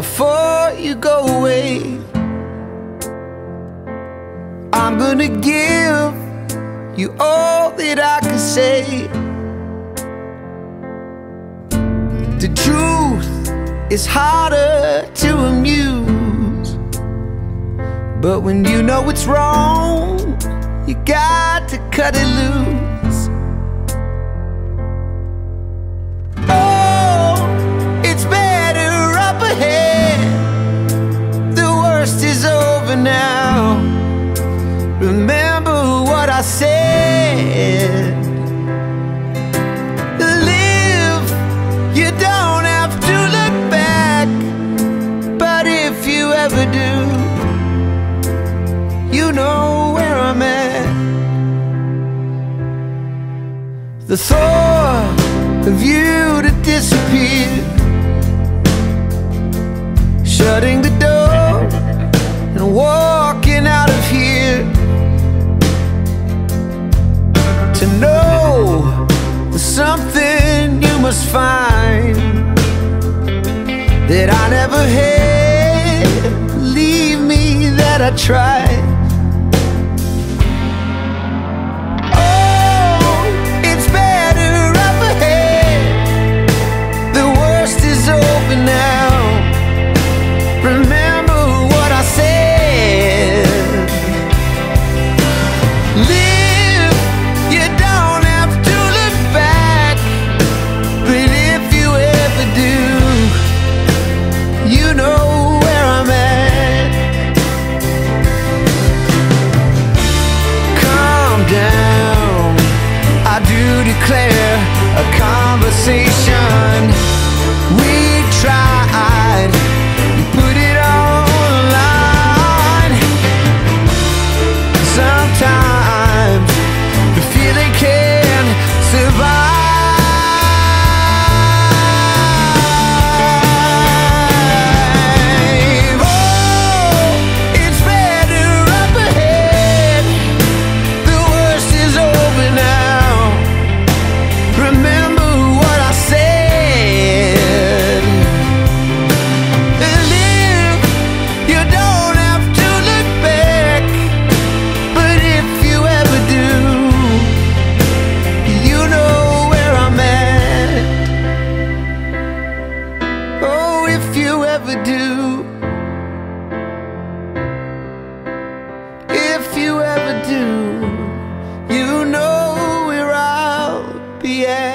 before you go away. I'm gonna give you all that I can say. The truth is harder to amuse, but when you know it's wrong, you got to cut it loose. Oh, it's better up ahead. The worst is over now. Remember what I said. Live, you don't have to look back, but if you ever do, you know where I'm at. The thought of you to disappear, shutting the door and walking out of here, to know there's something you must find that I never had. Believe me that I tried. Oh, it's better up ahead. The worst is over now. Remember what I said. Live, you don't have to look back, but if you ever do, you know where I'm at. Calm down, I do declare a conversation. We tried, we put it online. Sometimes the feeling can survive. Oh, it's better up ahead. The worst is over now. Remember what I said. Live, you don't have to look back, but if you ever do, you know where I'm at. Oh, if you ever do, if you ever do, you know where I'll be at.